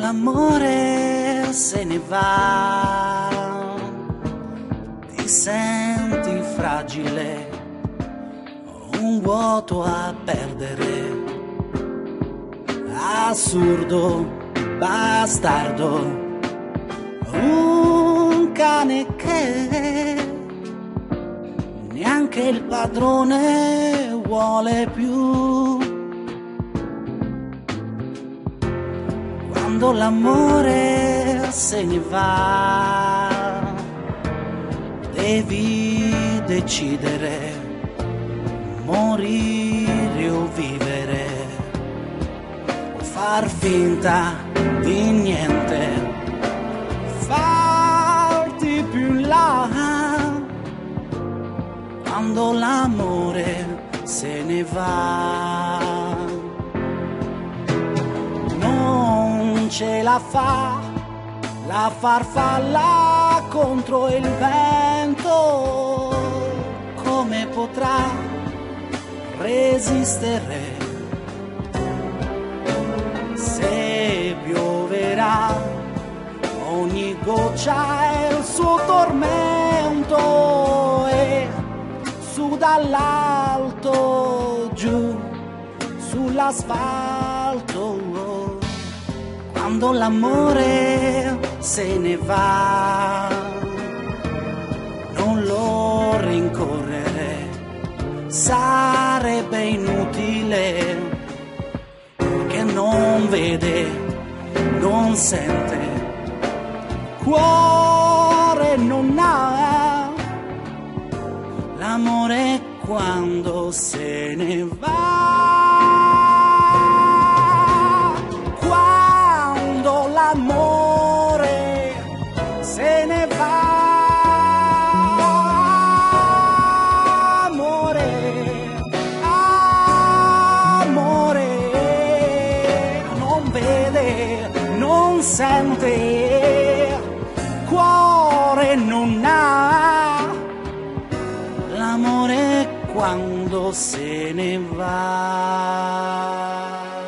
l'amore se ne va, ti senti fragile, un vuoto a perdere, assurdo, bastardo, un cane che neanche il padrone vuole più. Quando l'amore se ne va, devi decidere, morire o vivere, o far finta di niente, farti più in là. Quando l'amore se ne va, non ce la fa la farfalla contro il vento, come potrà resistere se pioverà? Ogni goccia è il suo tormento e su dall'alto giù sull'asfalto. Quando l'amore se ne va, non lo rincorrere, sarebbe inutile, che non vede, non sente, cuore non ha. L'amore quando se ne va, quando l'amore se ne va, amore, amore, non vede, non sente, cuore non ha. L'amore quando se ne va.